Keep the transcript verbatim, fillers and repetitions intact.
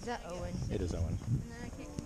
Is that Owen? It is Owen. No, I can't.